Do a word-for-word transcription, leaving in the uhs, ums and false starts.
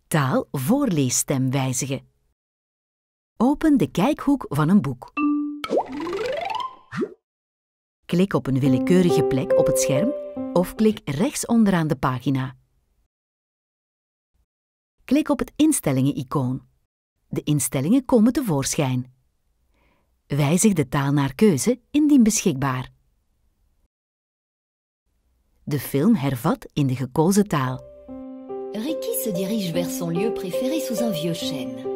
Taal-voorleesstem wijzigen. Open de kijkhoek van een boek. Klik op een willekeurige plek op het scherm of klik rechts onderaan de pagina. Klik op het instellingen-icoon. De instellingen komen tevoorschijn. Wijzig de taal naar keuze indien beschikbaar. De film hervat in de gekozen taal. Ricky se dirige vers son lieu préféré sous un vieux chêne.